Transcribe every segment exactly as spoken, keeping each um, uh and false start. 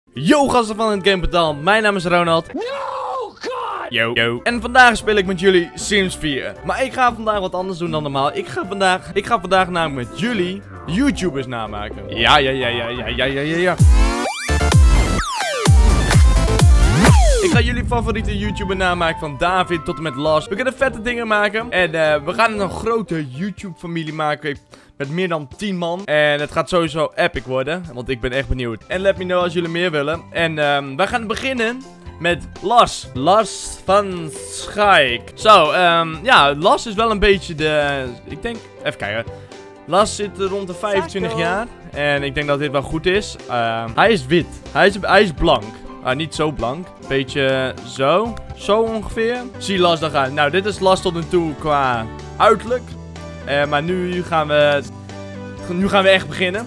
Yo gasten van het Gameportaal, mijn naam is Ronald. No, God! Yo, yo. En vandaag speel ik met jullie Sims vier. Maar ik ga vandaag wat anders doen dan normaal. Ik ga vandaag, ik ga vandaag namelijk met jullie YouTubers namaken. Ja, ja, ja, ja, ja, ja, ja, ja, ja. Ik ga jullie favoriete YouTuber namaken, van David tot en met Lars. We kunnen vette dingen maken. En uh, we gaan een grote YouTube-familie maken. Met meer dan tien man. En het gaat sowieso epic worden. Want ik ben echt benieuwd. En let me know als jullie meer willen. En um, wij gaan beginnen met Lars. Lars van Schaik. Zo, um, ja, Lars is wel een beetje de... Ik denk... Even kijken. Lars zit rond de vijfentwintig jaar. En ik denk dat dit wel goed is. Uh, hij is wit. Hij is, hij is blank. Uh, niet zo blank. Beetje zo. Zo ongeveer. Zie Lars dan gaan. Nou, dit is Lars tot nu toe qua uiterlijk. Uh, maar nu gaan we... Nu gaan we echt beginnen.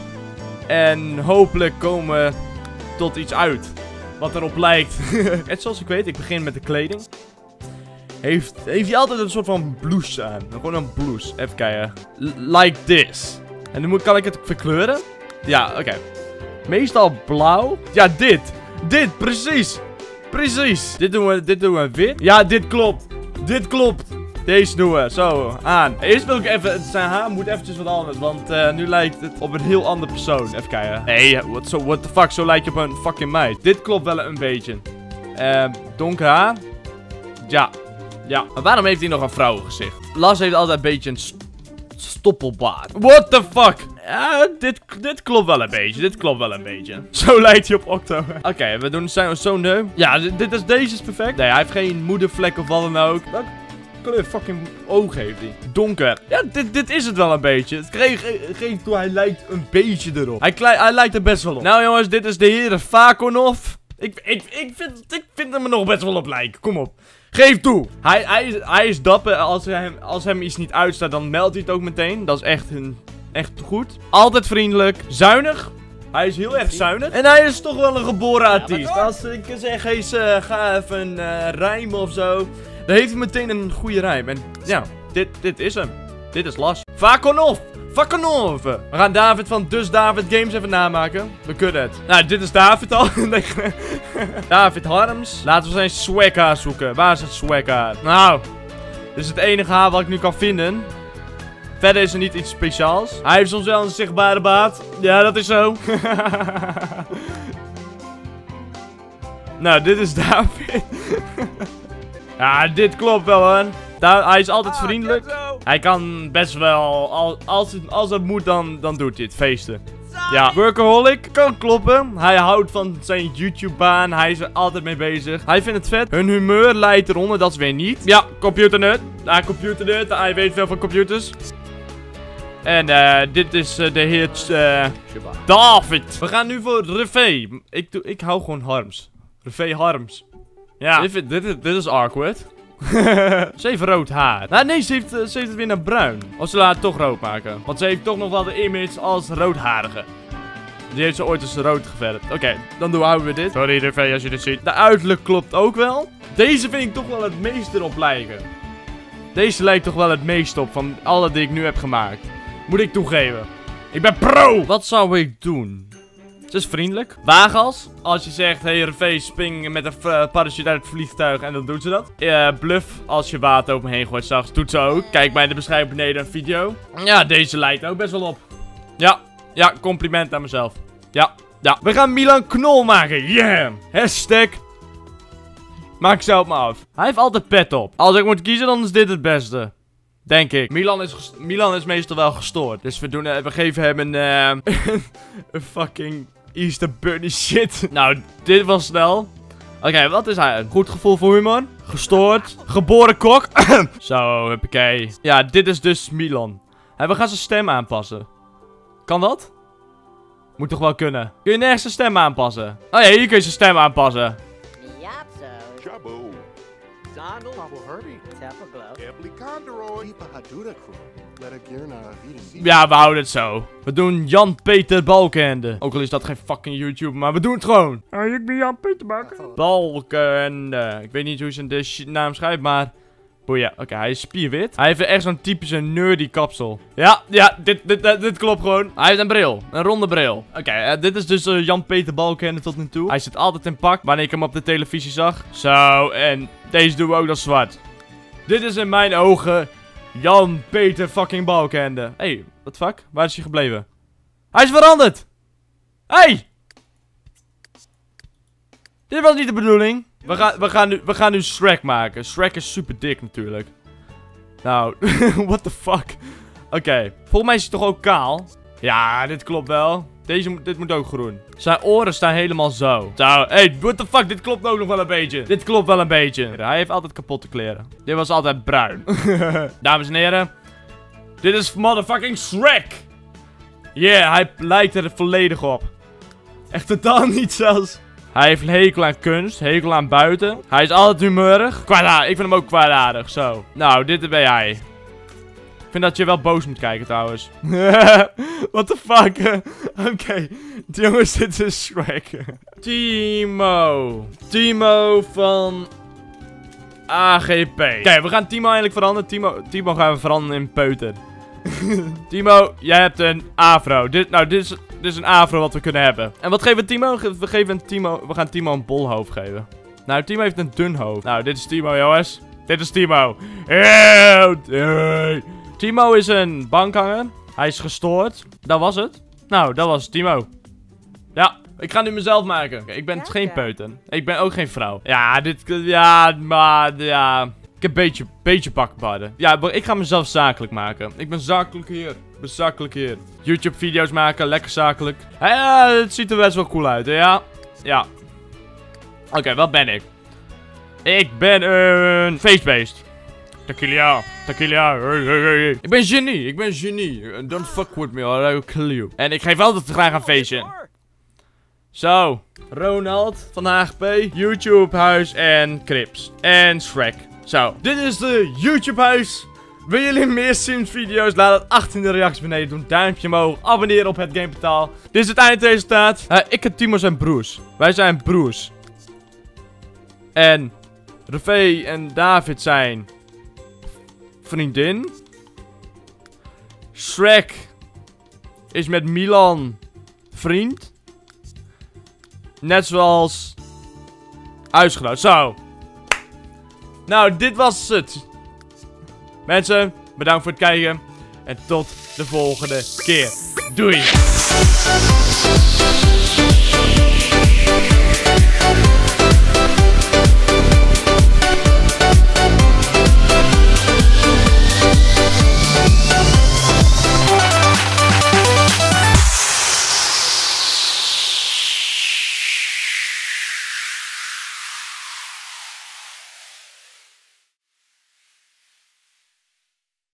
En hopelijk komen we tot iets uit. Wat erop lijkt. En zoals ik weet, ik begin met de kleding. Heeft, heeft hij altijd een soort van blouse aan. Gewoon een blouse. Even kijken. L like this. En nu moet, kan ik het verkleuren? Ja, oké. Okay. Meestal blauw. Ja, dit. Dit, precies. Precies. Dit doen we, dit doen we wit. Ja, dit klopt. Dit klopt. Deze doen we, zo, aan. Eerst wil ik even, zijn haar moet eventjes wat anders, want uh, nu lijkt het op een heel andere persoon. Even kijken. Hey, what, so, what the fuck, zo lijkt je op een fucking meid. Dit klopt wel een beetje. Uh, donker haar. Ja, ja. Maar waarom heeft hij nog een vrouwengezicht? Lars heeft altijd een beetje een st stoppelbaard. What the fuck? Ja, dit, dit klopt wel een beetje, dit klopt wel een beetje. Zo lijkt hij op Octo. Oké, okay, we doen zijn zo nu. Ja, dit, dit is, deze is perfect. Nee, hij heeft geen moedervlek of wat dan ook. Wat? Kleur fucking ogen heeft hij. Donker. Ja, dit, dit is het wel een beetje. Het geeft ge toe, hij lijkt een beetje erop. Hij, hij lijkt er best wel op. Nou jongens, dit is de heer Vakonov. Ik, ik, ik, vind, ik vind hem er nog best wel op lijken. Kom op. Geef toe. Hij, hij, is, hij is dapper. Als hem, als hem iets niet uitstaat, dan meldt hij het ook meteen. Dat is echt, een, echt goed. Altijd vriendelijk. Zuinig. Hij is heel erg zuinig. En hij is toch wel een geboren artiest. Als ik zeg, hey, uh, ga even uh, rijmen of zo. Dan heeft hij meteen een goede rijm. En ja, dit, dit is hem. Dit is Lars. Vakonov. Vakonov. We gaan David van Dus David Games even namaken. We kunnen het. Nou, dit is David al. David Harms. Laten we zijn swag haar zoeken. Waar is het swag haar? Nou, dit is het enige haar wat ik nu kan vinden. Verder is er niet iets speciaals. Hij heeft soms wel een zichtbare baard. Ja, dat is zo. Nou, dit is David. Ja, dit klopt wel, hoor. Da hij is altijd ah, vriendelijk. Hij kan best wel, al, als, het, als het moet, dan, dan doet hij het. Feesten. Ja, workaholic. Kan kloppen. Hij houdt van zijn YouTube-baan. Hij is er altijd mee bezig. Hij vindt het vet. Hun humeur leidt eronder, dat is weer niet. Ja, computernerd. Ja, computernerd. Hij weet veel van computers. En uh, dit is uh, de heer uh, David. We gaan nu voor Revee. Ik, doe, ik hou gewoon Harms. Revee Harms. Ja, dit, dit, dit, dit is awkward. Ze heeft rood haar. Nou, nee, ze heeft, ze heeft het weer naar bruin. Of ze laat het toch rood maken. Want ze heeft toch nog wel de image als roodharige. Die heeft ze ooit eens rood geverfd. Oké, okay, dan doen we, houden we dit. Sorry, Revee, als je dit ziet. De uiterlijk klopt ook wel. Deze vind ik toch wel het meest erop lijken. Deze lijkt toch wel het meest op van alle die ik nu heb gemaakt. Moet ik toegeven. Ik ben pro! Wat zou ik doen? Ze is vriendelijk. Waaghals. Als je zegt, hey Revee, spring met een uh, parachute uit het vliegtuig. En dan doet ze dat. Uh, bluff. Als je water over me heen gooit, s'nachts, doet ze ook. Kijk bij de beschrijving beneden een video. Ja, deze lijkt ook best wel op. Ja. Ja, compliment aan mezelf. Ja. Ja. We gaan Milan Knol maken. Yeah. Hashtag. Maak zelf maar af. Hij heeft altijd pet op. Als ik moet kiezen, dan is dit het beste. Denk ik. Milan is, Milan is meestal wel gestoord. Dus we, doen, uh, we geven hem een, uh, een fucking Easter Bunny shit. Nou, dit was snel. Oké, okay, wat is hij? Een goed gevoel voor humor. Gestoord. Geboren kok. Zo, huppakee. Ja, dit is dus Milan. Hey, we gaan zijn stem aanpassen. Kan dat? Moet toch wel kunnen. Kun je nergens zijn stem aanpassen? Oh ja, hier kun je zijn stem aanpassen. Ja, we houden het zo. We doen Jan-Peter Balkenende. Ook al is dat geen fucking YouTube, maar we doen het gewoon. Ah, ik ben Jan-Peter Balkenende. Balkenende. Ik weet niet hoe ze de naam schrijft, maar Boeien. Oké, okay, hij is spierwit. Hij heeft echt zo'n typische nerdy kapsel. Ja, ja, dit, dit, dit, dit klopt gewoon. Hij heeft een bril. Een ronde bril. Oké, okay, uh, dit is dus uh, Jan-Peter Balkenende tot nu toe. Hij zit altijd in pak, wanneer ik hem op de televisie zag. Zo, en deze doen we ook nog zwart. Dit is in mijn ogen Jan-Peter fucking Balkenende. Hé, hey, what the fuck? Waar is hij gebleven? Hij is veranderd! Hé! Hey! Dit was niet de bedoeling. We gaan, we gaan, nu, we gaan nu Shrek maken. Shrek is super dik natuurlijk. Nou, what the fuck. Oké, okay. Volgens mij is hij toch ook kaal? Ja, dit klopt wel. Deze, dit moet ook groen. Zijn oren staan helemaal zo. Zo, hey, what the fuck, dit klopt ook nog wel een beetje. Dit klopt wel een beetje. Hij heeft altijd kapotte kleren. Dit was altijd bruin. Dames en heren. Dit is motherfucking Shrek. Yeah, hij lijkt er volledig op. Echt totaal niet zelfs. Hij heeft een hekel aan kunst, hekel aan buiten. Hij is altijd humeurig. Kwaadaardig, ik vind hem ook kwaadaardig, zo. Nou, dit ben jij. Ik vind dat je wel boos moet kijken trouwens. What the fuck? Oké, okay. Jongens, dit is Shrek. Timo. Timo van A G P. Oké, okay, we gaan Timo eigenlijk veranderen. Timo, Timo gaan we veranderen in peuter. Timo, jij hebt een afro. Dit, nou, dit is, dit is een afro wat we kunnen hebben. En wat geven we Timo? We, geven een Timo? we gaan Timo een bol hoofd geven. Nou, Timo heeft een dun hoofd. Nou, dit is Timo, jongens. Dit is Timo. Hey. Timo is een bankhanger. Hij is gestoord. Dat was het. Nou, dat was Timo. Ja, ik ga nu mezelf maken. Ik ben geen peuter. Ik ben ook geen vrouw. Ja, dit... Ja, maar... Ja... Ik heb een beetje, beetje bakkenbaarden. Ja, ik ga mezelf zakelijk maken. Ik ben zakelijk heer. Ik ben zakelijk heer. YouTube video's maken, lekker zakelijk. Ja, het ziet er best wel cool uit, hè? Ja. Ja. Oké, okay, wat ben ik? Ik ben een feestbeest. Tequila, tequila. Hey, hey, hey. Ik ben genie, ik ben genie. Don't fuck with me or I will kill you. En ik geef altijd graag een feestje. Zo. Ronald van H G P. YouTube huis en Crips. En Shrek. Zo, dit is de YouTube huis. Wil jullie meer Sims video's? Laat het achter in de reacties beneden doen. Duimpje omhoog. Abonneren op het Gameportaal. Dit is het eindresultaat. Uh, ik en Timo zijn broers. Wij zijn broers. En Revee en David zijn vriendin. Shrek is met Milan vriend. Net zoals huisgenoot. Zo. Nou, dit was het. Mensen, bedankt voor het kijken. En tot de volgende keer. Doei.